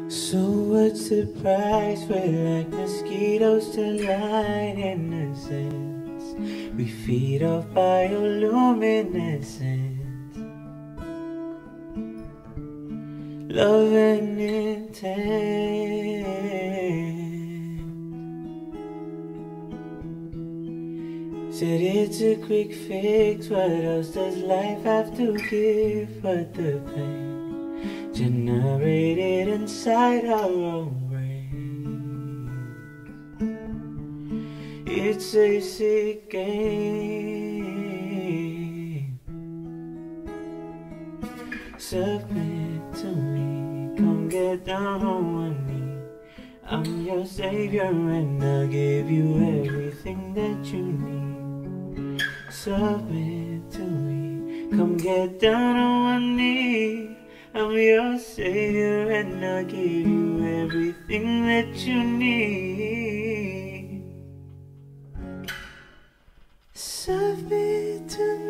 So what's the price? We're like mosquitoes to light innocence. We feed off bioluminescence. Love and intent. Said it's a quick fix. What else does life have to give but the pain generated inside our own brain? It's a sick game. Submit to me, come get down on one knee. I'm your savior and I'll give you everything that you need. Submit to me, come get down on one knee. I'm your savior and I'll give you everything that you need. Submit to me.